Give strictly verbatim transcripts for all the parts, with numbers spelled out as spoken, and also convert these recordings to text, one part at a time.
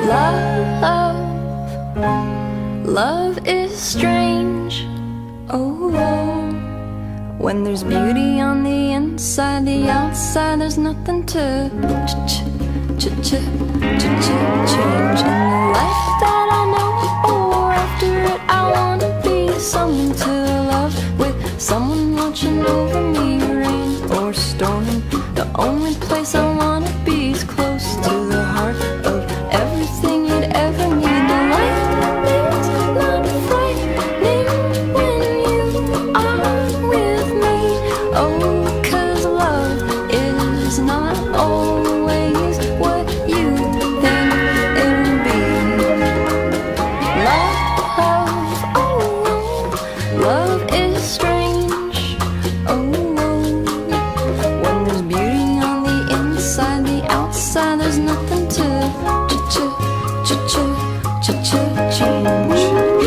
Love, love is strange. Oh, oh. When there's beauty on the inside, the outside there's nothing to ch ch ch ch ch change. In the life that I know, or after it, I wanna be someone to love, with someone watching over me, rain or storm. The only place I wanna be is close to the heart of everything you'd ever need. The lightning's not frightening when you are with me. Oh, 'cause love is not always what you think it'll be. Love, oh, love is strange. Oh, when there's beauty on the inside, the outside there's nothing to ch ch ch ch ch ch change.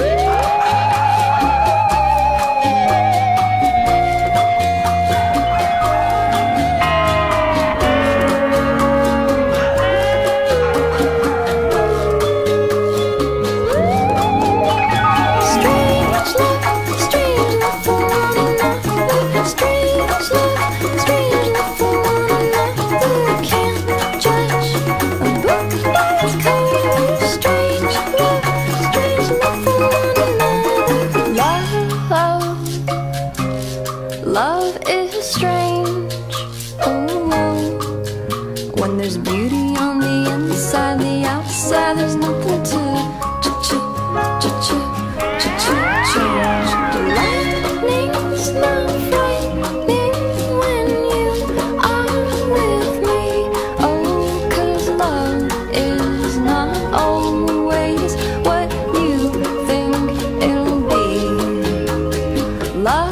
Love is strange, oh, when there's beauty on the inside, the outside there's nothing to ch ch ch ch ch ch change. The lightning's not frightening when you are with me. Oh, 'cause love is not always what you think it'll be. Love,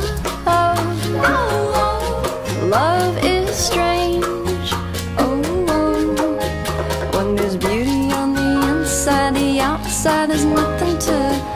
love is strange. Oh, when there's beauty on the inside, the outside there's nothing to